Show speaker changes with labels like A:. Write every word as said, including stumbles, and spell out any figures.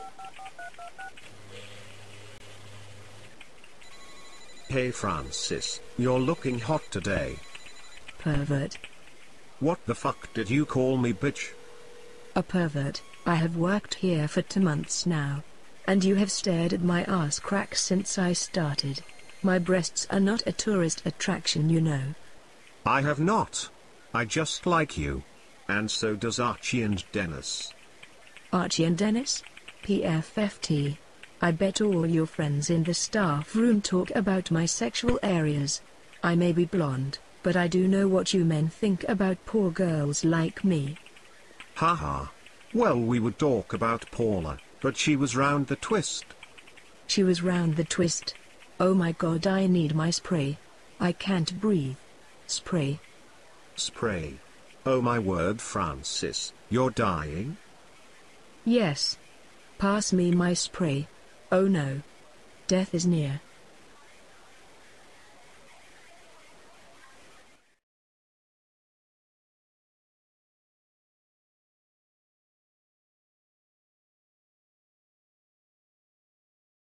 A: Hey Francis, you're looking hot today.
B: Pervert.
A: What the fuck did you call me, bitch?
B: A pervert. I have worked here for two months now. And you have stared at my ass crack since I started. My breasts are not a tourist attraction, you know.
A: I have not. I just like you. And so does Archie and Dennis.
B: Archie and Dennis? P F F T. I bet all your friends in the staff room talk about my sexual areas. I may be blonde, but I do know what you men think about poor girls like me.
A: Haha. Well, we would talk about Paula, but she was round the twist.
B: She was round the twist. Oh my god, I need my spray. I can't breathe. Spray.
A: Spray. Oh my word, Francis, you're dying?
B: Yes. Pass me my spray. Oh no. Death is near.